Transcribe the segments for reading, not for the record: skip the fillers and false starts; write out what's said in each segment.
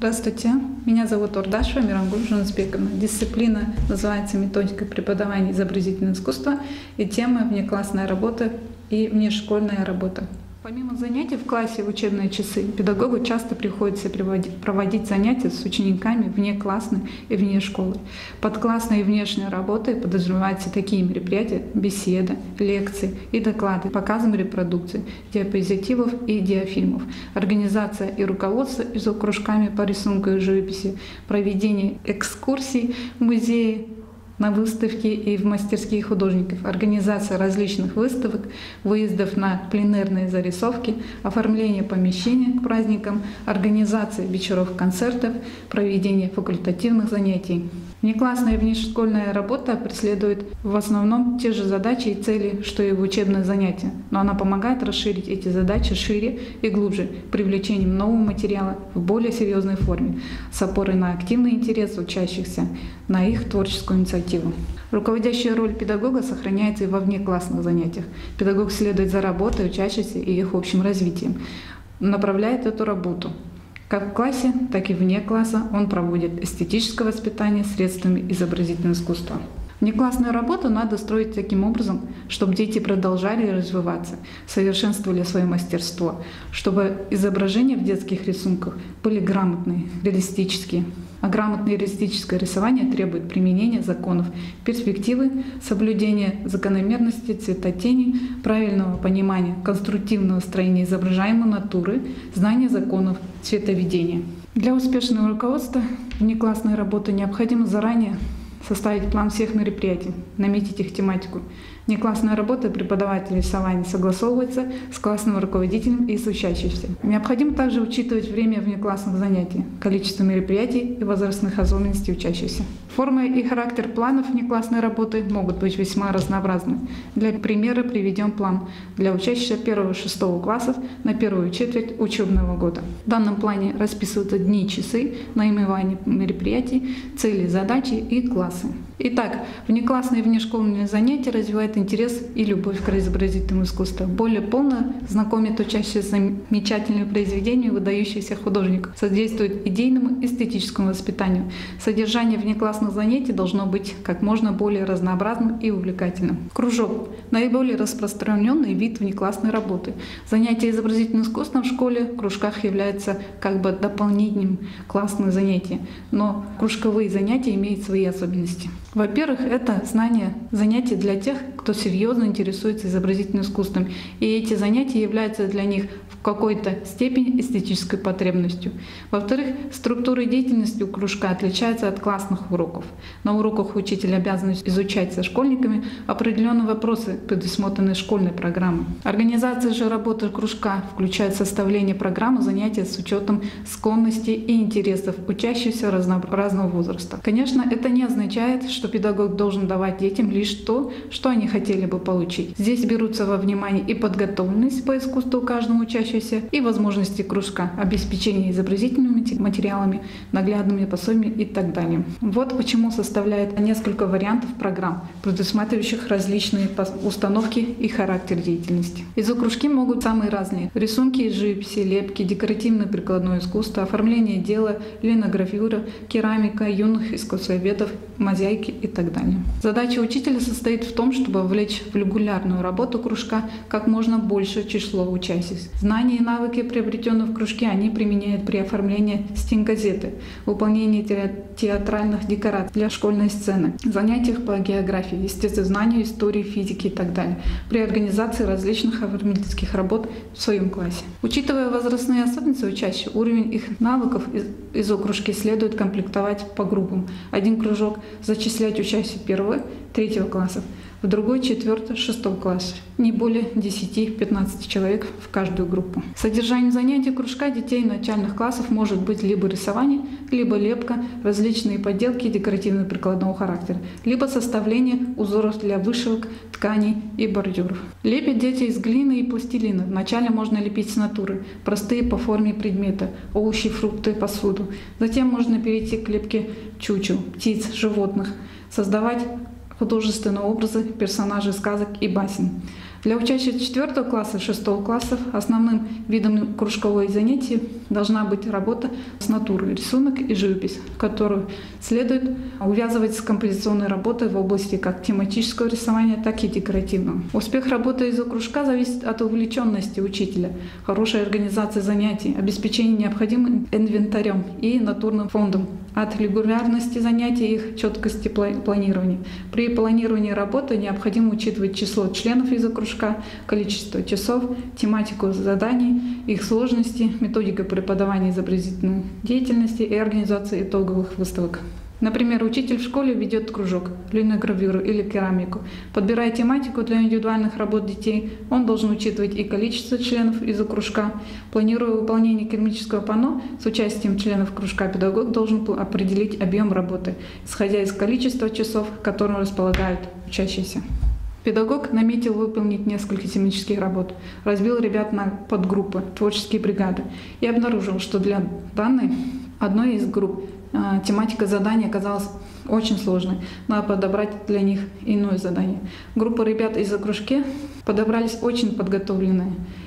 Здравствуйте, меня зовут Ордашева Мирангуль Жунсбековна. Дисциплина называется «Методика преподавания изобразительного искусства» и тема «Внеклассная работа» и «Внешкольная работа». Помимо занятий в классе в учебные часы, педагогу часто приходится проводить занятия с учениками вне классной и вне школы. Под классной и внешней работой подразумеваются такие мероприятия: беседа, лекции и доклады, показом репродукций, диапозитивов и диафильмов, организация и руководство кружками по рисунку и живописи, проведение экскурсий в музеи, на выставки и в мастерские художников, организация различных выставок, выездов на пленэрные зарисовки, оформление помещения к праздникам, организация вечеров концертов, проведение факультативных занятий. Внеклассная и внешкольная работа преследует в основном те же задачи и цели, что и в учебные занятия, но она помогает расширить эти задачи шире и глубже, привлечением нового материала в более серьезной форме, с опорой на активный интерес учащихся, на их творческую инициативу. Руководящая роль педагога сохраняется и во внеклассных занятиях. Педагог следует за работой учащихся и их общим развитием, направляет эту работу. Как в классе, так и вне класса он проводит эстетическое воспитание средствами изобразительного искусства. Внеклассную работу надо строить таким образом, чтобы дети продолжали развиваться, совершенствовали свое мастерство, чтобы изображения в детских рисунках были грамотные, реалистические. А грамотное реалистическое рисование требует применения законов перспективы, соблюдения закономерности цветотени, правильного понимания конструктивного строения изображаемой натуры, знания законов цветоведения. Для успешного руководства внеклассной работы необходимо заранее составить план всех мероприятий, наметить их тематику. Внеклассная работа преподавателя рисования согласовывается с классным руководителем и с учащимся. Необходимо также учитывать время внеклассных занятий, количество мероприятий и возрастных особенностей учащихся. Форма и характер планов внеклассной работы могут быть весьма разнообразны. Для примера приведем план для учащихся 1-6 классов на первую четверть учебного года. В данном плане расписываются дни, часы, наименования мероприятий, цели, задачи и классы. Итак, внеклассные и внешкольные занятия развивают интерес и любовь к изобразительному искусству. Более полно знакомят учащихся с замечательными произведениями выдающихся художников, содействует идейному эстетическому воспитанию. Содержание внеклассных занятий должно быть как можно более разнообразным и увлекательным. Кружок — наиболее распространенный вид внеклассной работы. Занятия изобразительным искусством в школе, в кружках являются как бы дополнением классных занятий, но кружковые занятия имеют свои особенности. Во-первых, это занятия для тех, кто серьезно интересуется изобразительным искусством, и эти занятия являются для них в какой-то степени эстетической потребностью. Во-вторых, структура деятельности у кружка отличается от классных уроков. На уроках учитель обязан изучать со школьниками определенные вопросы, предусмотренные школьной программой. Организация же работы кружка включает составление программы занятия с учетом склонностей и интересов учащихся разного возраста. Конечно, это не означает, что педагог должен давать детям лишь то, что они хотели бы получить. Здесь берутся во внимание и подготовленность по искусству каждому учащемуся, и возможности кружка, обеспечение изобразительными материалами, наглядными пособиями и так далее. Вот почему составляет несколько вариантов программ, предусматривающих различные установки и характер деятельности. Изокружки могут быть самые разные: рисунки из живописи, лепки, декоративное прикладное искусство, оформление дела, линогравюра, керамика, юных искусствоведов, мозаики и так далее. Задача учителя состоит в том, чтобы вовлечь в регулярную работу кружка как можно большее число учащихся. Знания и навыки, приобретенные в кружке, они применяют при оформлении стенгазеты, выполнении театральных декораций для школьной сцены, занятиях по географии, естествознанию, истории, физике и так далее, при организации различных оформительских работ в своем классе. Учитывая возрастные особенности учащихся, уровень их навыков изокружки следует комплектовать по группам. Один кружок зачислять учащихся 1-3 классов, в другой 4-6 класс, не более 10-15 человек в каждую группу. Содержанием занятий кружка детей начальных классов может быть либо рисование, либо лепка, различные поделки декоративно-прикладного характера, либо составление узоров для вышивок, тканей и бордюров. Лепят дети из глины и пластилина. Вначале можно лепить с натуры, простые по форме предметы, овощи, фрукты, посуду. Затем можно перейти к лепке чучел, птиц, животных, создавать художественные образы персонажей сказок и басен. Для учащихся 4 класса, 6 классов основным видом кружковой занятий должна быть работа с натурой, рисунок и живопись, которую следует увязывать с композиционной работой в области как тематического рисования, так и декоративного. Успех работы из-за кружка зависит от увлеченности учителя, хорошей организации занятий, обеспечения необходимым инвентарем и натурным фондом, от регулярности занятий и их четкости планирования. При планировании работы необходимо учитывать число членов из-за кружка, количество часов, тематику заданий, их сложности, методика преподавания изобразительной деятельности и организации итоговых выставок. Например, учитель в школе ведет кружок, линогравюру или керамику. Подбирая тематику для индивидуальных работ детей, он должен учитывать и количество членов из-за кружка. Планируя выполнение керамического панно с участием членов кружка, педагог должен определить объем работы, исходя из количества часов, которым располагают учащиеся. Педагог наметил выполнить несколько тематических работ, разбил ребят на подгруппы, творческие бригады и обнаружил, что для данной одной из групп тематика задания оказалась очень сложной. Надо подобрать для них иное задание. Группа ребят из-за кружки подобрались очень подготовленные,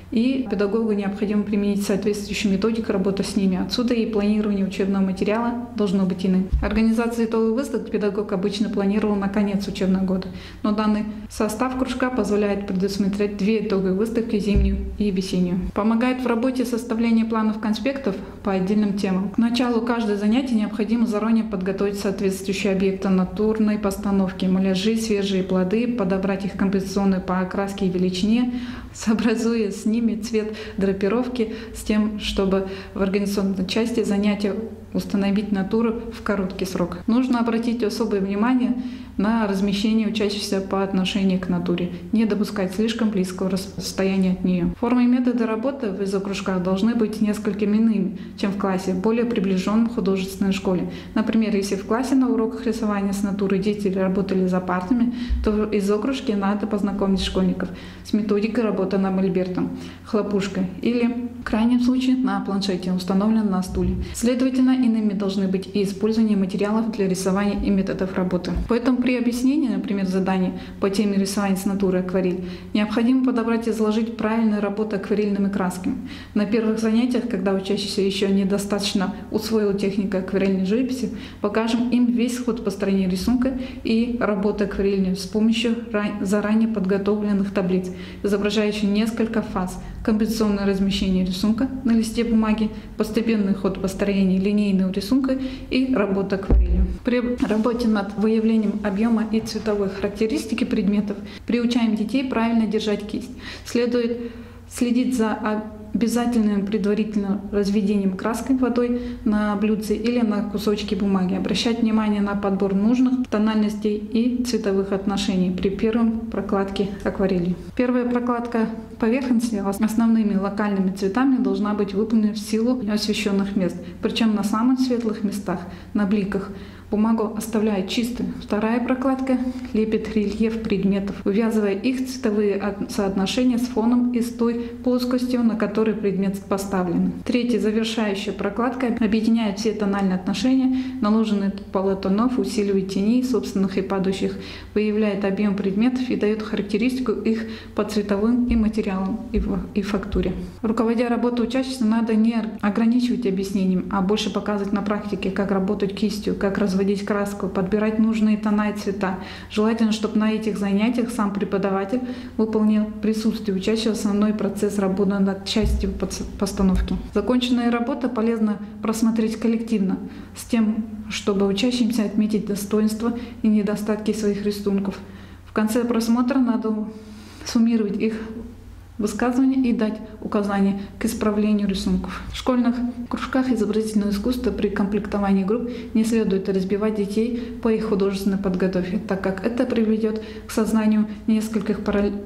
и педагогу необходимо применить соответствующую методику работы с ними. Отсюда и планирование учебного материала должно быть иным. Организацию итоговых выставок педагог обычно планировал на конец учебного года, но данный состав кружка позволяет предусмотреть 2 итоговые выставки, зимнюю и весеннюю. Помогает в работе составление планов конспектов по отдельным темам. К началу каждого занятия необходимо заранее подготовить соответствующие объекты натурной постановки, муляжи, свежие плоды, подобрать их композиционные по окраске и величине, сообразуя с ними цвет драпировки, с тем, чтобы в организационной части занятия установить натуру в короткий срок. Нужно обратить особое внимание на размещение учащихся по отношению к натуре, не допускать слишком близкого расстояния от нее. Формы и методы работы в изокружках должны быть несколько иными, чем в классе, более приближенном к художественной школе. Например, если в классе на уроках рисования с натурой дети работали за партами, то в изокружке надо познакомить школьников с методикой работы на мольбертом, хлопушкой или, в крайнем случае, на планшете, установленном на стуле. Следовательно, иными должны быть и использование материалов для рисования и методов работы. Поэтому при объяснении, например, заданий по теме рисования с натуры акварель, необходимо подобрать и изложить правильную работу акварельными красками. На первых занятиях, когда учащийся еще недостаточно усвоил технику акварельной живописи, покажем им весь ход построения рисунка и работы акварельной с помощью заранее подготовленных таблиц, изображающих несколько фаз: композиционное размещение рисунка на листе бумаги, постепенный ход построения линейного рисунка и работа акварелью. При работе над выявлением объема и цветовой характеристики предметов приучаем детей правильно держать кисть. Следует следить за обязательным предварительным разведением краской водой на блюдце или на кусочке бумаги, обращать внимание на подбор нужных тональностей и цветовых отношений при первом прокладке акварелью. Первая прокладка поверхности основными локальными цветами должна быть выполнена в силу освещенных мест, причем на самых светлых местах, на бликах. Бумагу оставляет чистой. Вторая прокладка лепит рельеф предметов, увязывая их цветовые соотношения с фоном и с той плоскостью, на которой предмет поставлен. Третья завершающая прокладка объединяет все тональные отношения, наложенные палет тонов, усиливает тени собственных и падающих, выявляет объем предметов и дает характеристику их по цветовым и материалам и фактуре. Руководя работой учащихся, надо не ограничивать объяснением, а больше показывать на практике, как работать кистью, как разводить краску, подбирать нужные тона и цвета. Желательно, чтобы на этих занятиях сам преподаватель выполнил присутствие учащего основной процесс работы над частью постановки. Законченная работа полезно просмотреть коллективно, с тем, чтобы учащимся отметить достоинства и недостатки своих рисунков. В конце просмотра надо суммировать их высказывания и дать указания к исправлению рисунков. В школьных кружках изобразительного искусства при комплектовании групп не следует разбивать детей по их художественной подготовке, так как это приведет к созданию нескольких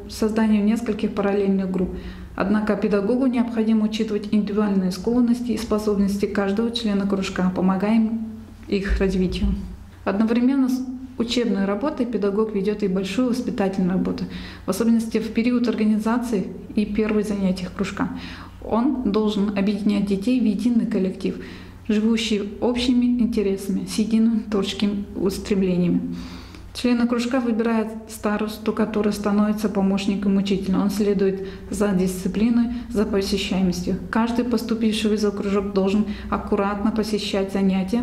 параллельных групп. Однако педагогу необходимо учитывать индивидуальные склонности и способности каждого члена кружка, помогая их развитию. Одновременно с учебной работой педагог ведет и большую воспитательную работу, в особенности в период организации и первых занятий кружка. Он должен объединять детей в единый коллектив, живущий общими интересами, с едиными творческими устремлениями. Члены кружка выбирают старосту, который становится помощником учителя. Он следует за дисциплиной, за посещаемостью. Каждый поступивший в кружок должен аккуратно посещать занятия,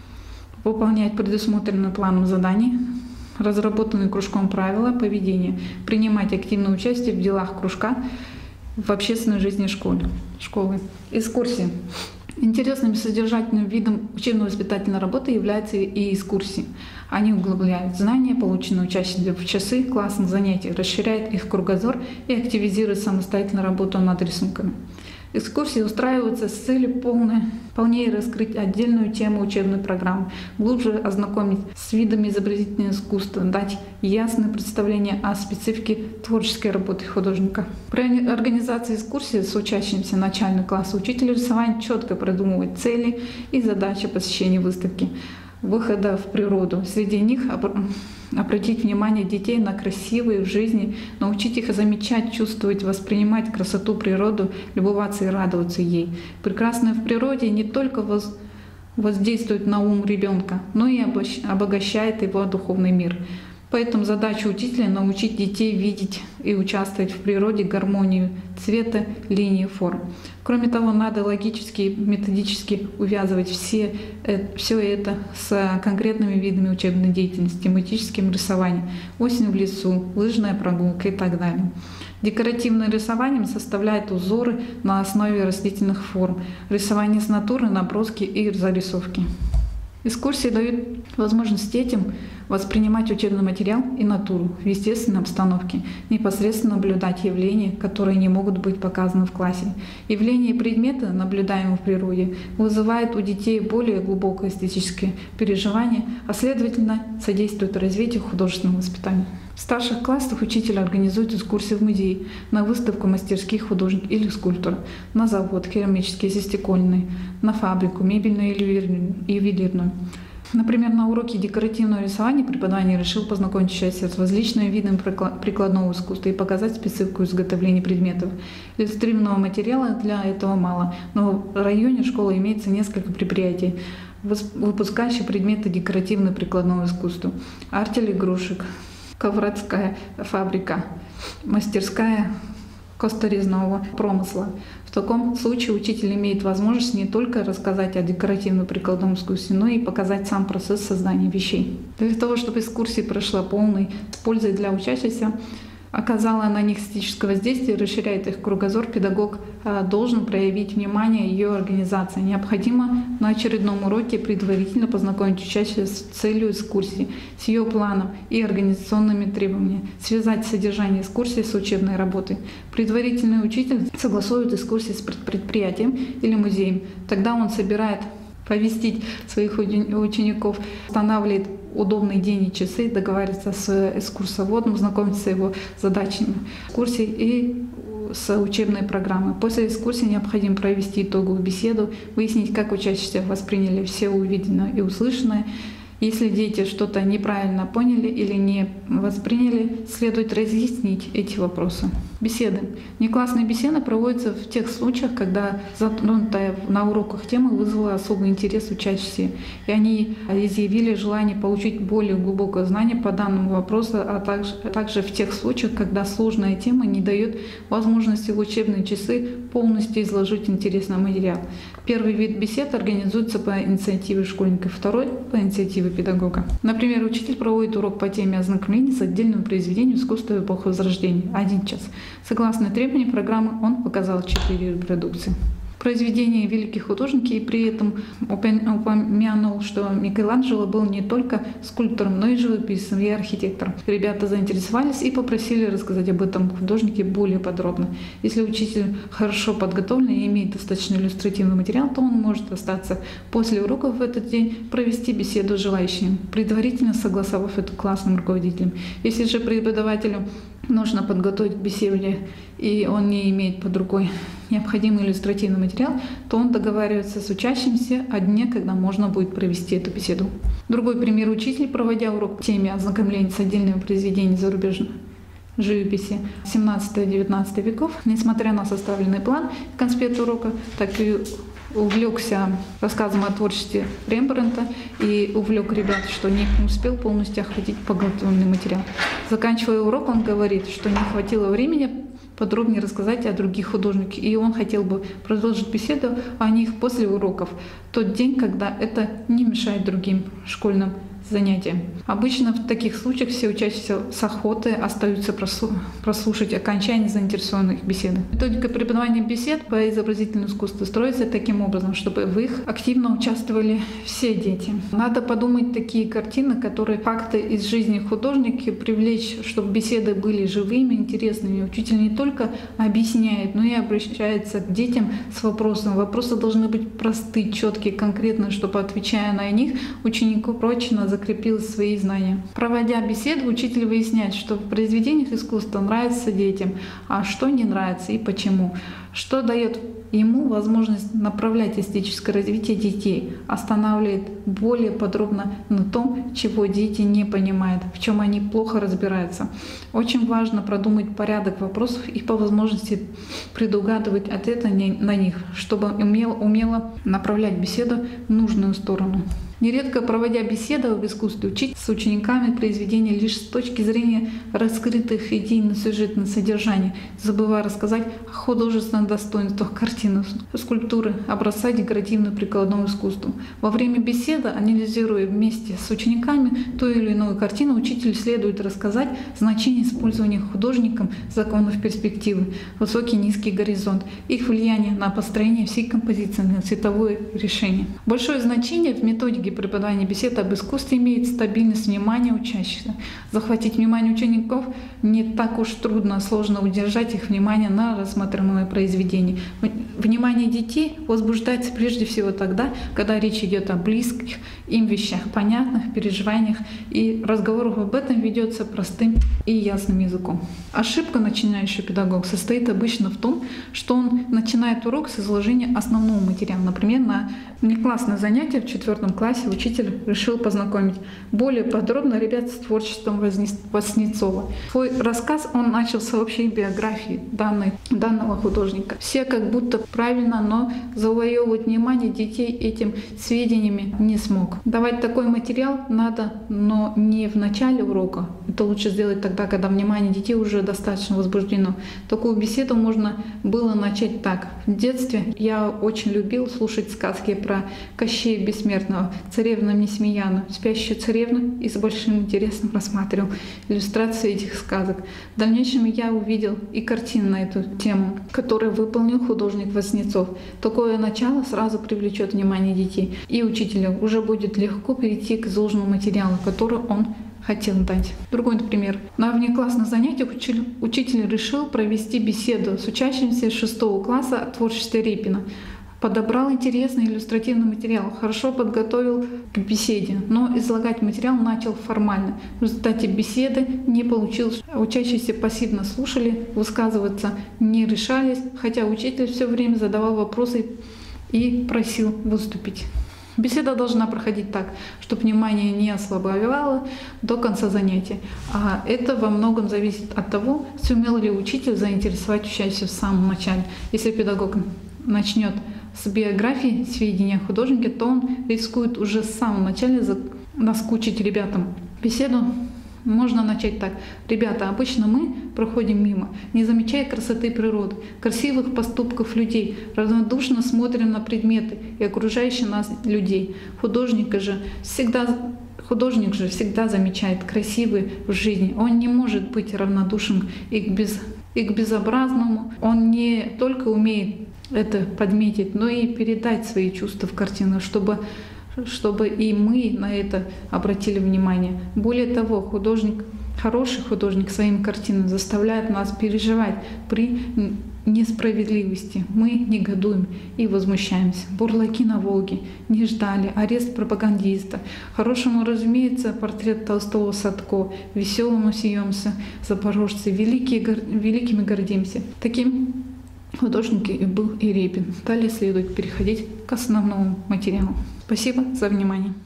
выполнять предусмотренным планом заданий, разработанные кружком правила поведения, принимать активное участие в делах кружка, в общественной жизни школы. Экскурсии. Интересным и содержательным видом учебно-воспитательной работы являются и экскурсии. Они углубляют знания, полученные учащимися в часы классных занятий, расширяют их кругозор и активизируют самостоятельную работу над рисунками. Экскурсии устраиваются с целью полнее раскрыть отдельную тему учебной программы, глубже ознакомить с видами изобразительного искусства, дать ясное представление о специфике творческой работы художника. При организации экскурсии с учащимися начального класса учитель рисования четко продумывает цели и задачи посещения выставки, выхода в природу. Среди них обратить внимание детей на красивые в жизни, научить их замечать, чувствовать, воспринимать красоту природы, любоваться и радоваться ей. Прекрасное в природе не только воздействует на ум ребенка, но и обогащает его духовный мир. Поэтому задача учителя — научить детей видеть и участвовать в природе гармонию цвета, линии, форм. Кроме того, надо логически и методически увязывать все это с конкретными видами учебной деятельности, тематическим рисованием, осень в лесу, лыжная прогулка и так далее. Декоративным рисованием составляют узоры на основе растительных форм, рисование с натуры, наброски и зарисовки. Экскурсии дают возможность детям воспринимать учебный материал и натуру в естественной обстановке, непосредственно наблюдать явления, которые не могут быть показаны в классе. Явления и предметы, наблюдаемые в природе, вызывают у детей более глубокое эстетическое переживание, а следовательно содействуют развитию художественного воспитания. В старших классах учитель организует экскурсии в музей, на выставку мастерских художников или скульптора, на завод керамический, застекольный, на фабрику мебельную или ювелирную. Например, на уроке декоративного рисования преподаватель решил познакомить учащихся с различными видами прикладного искусства и показать специфику изготовления предметов. Иллюстрированного материала для этого мало, но в районе школы имеется несколько предприятий, выпускающих предметы декоративного прикладного искусства. Артель игрушек, ковродская фабрика, мастерская косторезного промысла. В таком случае учитель имеет возможность не только рассказать о декоративном прикладном искусстве, но и показать сам процесс создания вещей. Для того, чтобы экскурсия прошла полной с пользой для учащихся, оказала на них эстетическое воздействие, расширяет их кругозор, педагог должен проявить внимание ее организации. Необходимо на очередном уроке предварительно познакомить учащихся с целью экскурсии, с ее планом и организационными требованиями, связать содержание экскурсии с учебной работой. Предварительный учитель согласует экскурсии с предприятием или музеем. Тогда он собирает повестить своих учеников, устанавливает удобный день и часы, договаривается с экскурсоводом, знакомится с его задачами экскурсии и с учебной программой. После экскурсии необходимо провести итоговую беседу, выяснить, как учащиеся восприняли все увиденное и услышанное. Если дети что-то неправильно поняли или не восприняли, следует разъяснить эти вопросы. Беседы. Внеклассные беседы проводятся в тех случаях, когда затронутая на уроках тема вызвала особый интерес учащихся, и они изъявили желание получить более глубокое знание по данному вопросу, а также в тех случаях, когда сложная тема не дает возможности в учебные часы полностью изложить интересный материал. Первый вид бесед организуется по инициативе школьника, второй — по инициативе педагога. Например, учитель проводит урок по теме ознакомления с отдельным произведением искусства эпохи Возрождения — 1 час. Согласно требованиям программы, он показал 4 репродукции. Произведения великих художников, и при этом упомянул, что Микеланджело был не только скульптором, но и живописцем и архитектором. Ребята заинтересовались и попросили рассказать об этом художнике более подробно. Если учитель хорошо подготовлен и имеет достаточно иллюстративный материал, то он может остаться после уроков в этот день, провести беседу с желающими, предварительно согласовав это классным руководителем. Если же преподавателю нужно подготовить к беседе, и он не имеет под рукой необходимый иллюстративный материал, то он договаривается с учащимся о дне, когда можно будет провести эту беседу. Другой пример: учитель, проводя урок по теме ознакомления с отдельными произведениями зарубежной живописи 17-19 веков, несмотря на составленный план конспект урока, так и увлекся рассказом о творчестве Рембрандта и увлек ребят, что не успел полностью охватить подготовленный материал. Заканчивая урок, он говорит, что не хватило времени подробнее рассказать о других художниках, и он хотел бы продолжить беседу о них после уроков, в тот день, когда это не мешает другим школьным занятиям. Обычно в таких случаях все учащиеся с охотой остаются прослушать окончание заинтересованных беседы. Методика преподавания бесед по изобразительному искусству строится таким образом, чтобы в их активно участвовали все дети. Надо подумать такие картины, которые факты из жизни художника привлечь, чтобы беседы были живыми, интересными. Учитель не только объясняет, но и обращается к детям с вопросом. Вопросы должны быть простые, четкие, конкретные, чтобы, отвечая на них, ученику прочно закрепил свои знания. Проводя беседу, учитель выясняет, что в произведениях искусства нравится детям, а что не нравится и почему. Что дает ему возможность направлять эстетическое развитие детей, останавливает более подробно на том, чего дети не понимают, в чем они плохо разбираются. Очень важно продумать порядок вопросов и по возможности предугадывать ответы на них, чтобы умело направлять беседу в нужную сторону. Нередко, проводя беседы об искусстве, учить с учениками произведения лишь с точки зрения раскрытых идей на сюжетное содержание, забывая рассказать о художественных достоинствах картины, скульптуры, образца декоративно-прикладного искусства. Во время беседы, анализируя вместе с учениками ту или иную картину, учителю следует рассказать значение использования художником законов перспективы, высокий и низкий горизонт, их влияние на построение всей композиции, на цветовое решение. Большое значение в методике преподавания бесед об искусстве имеет стабильность внимания учащихся. Захватить внимание учеников не так уж трудно, сложно удержать их внимание на рассматриваемое произведение. Внимание детей возбуждается прежде всего тогда, когда речь идет о близких им вещах, понятных переживаниях, и разговор об этом ведется простым и ясным языком. Ошибка начинающего педагога состоит обычно в том, что он начинает урок с изложения основного материала. Например, на внеклассное занятие в 4 классе учитель решил познакомить более подробно ребят с творчеством Васнецова. Свой рассказ он начал с общей биографии данного художника. Все как будто правильно, но завоевывать внимание детей этим сведениями не смог. Давать такой материал надо, но не в начале урока. Это лучше сделать тогда, когда внимание детей уже достаточно возбуждено. Такую беседу можно было начать так. В детстве я очень любил слушать сказки про Кощея Бессмертного, царевну Несмеяну, спящую царевну, и с большим интересом рассматривал иллюстрации этих сказок. В дальнейшем я увидел и картины на эту тему, которые выполнил художник Васнецов. Такое начало сразу привлечет внимание детей, и учителю уже будет легко перейти к изложенному материалу, который он хотел дать. Другой пример. На внеклассных занятиях учитель решил провести беседу с учащимися 6 класса о творчестве Репина. Подобрал интересный иллюстративный материал, хорошо подготовил к беседе, но излагать материал начал формально. В результате беседы не получилось. Учащиеся пассивно слушали, высказываться не решались, хотя учитель все время задавал вопросы и просил выступить. Беседа должна проходить так, чтобы внимание не ослабевало до конца занятия. А это во многом зависит от того, сумел ли учитель заинтересовать учащихся в самом начале. Если педагог начнет с биографии сведения о художнике, то он рискует уже с самого начала наскучить ребятам. Беседу можно начать так. Ребята, обычно мы проходим мимо, не замечая красоты природы, красивых поступков людей, равнодушно смотрим на предметы и окружающих нас людей. Художник же всегда замечает красивое в жизни. Он не может быть равнодушен и к безобразному. Он не только умеет это подметить, но и передать свои чувства в картину, чтобы и мы на это обратили внимание. Более того, хороший художник своими картинами заставляет нас переживать при несправедливости. Мы негодуем и возмущаемся. Бурлаки на Волге не ждали, арест пропагандиста. Хорошему, разумеется, портрет Толстого Садко, веселому смеемся, запорожцы, великими гордимся. Таким художником и был и Репин. Далее следует переходить к основному материалу. Спасибо за внимание.